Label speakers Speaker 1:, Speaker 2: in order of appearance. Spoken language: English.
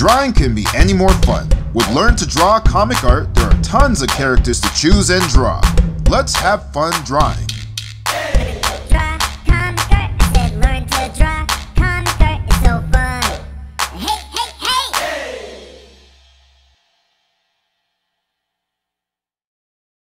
Speaker 1: Drawing can be any more fun. With Learn to Draw comic art, there are tons of characters to choose and draw. Let's have fun drawing.